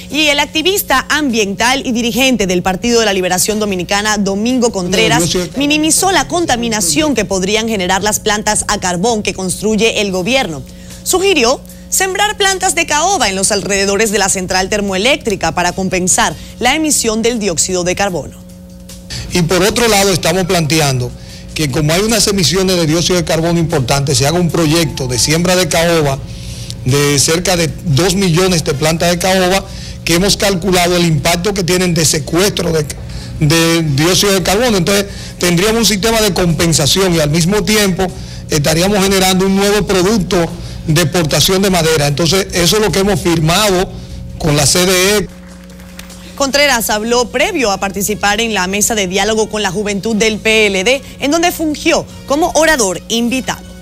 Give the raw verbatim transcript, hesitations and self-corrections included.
Y el activista ambiental y dirigente del Partido de la Liberación Dominicana, Domingo Contreras, minimizó la contaminación que podrían generar las plantas a carbón que construye el gobierno. Sugirió sembrar plantas de caoba en los alrededores de la central termoeléctrica para compensar la emisión del dióxido de carbono. Y por otro lado estamos planteando que como hay unas emisiones de dióxido de carbono importantes, se haga un proyecto de siembra de caoba de cerca de dos millones de plantas de caoba, que hemos calculado el impacto que tienen de secuestro de, de dióxido de carbono. Entonces tendríamos un sistema de compensación y al mismo tiempo estaríamos generando un nuevo producto de exportación de madera. Entonces eso es lo que hemos firmado con la C D E. Contreras habló previo a participar en la mesa de diálogo con la juventud del P L D, en donde fungió como orador invitado.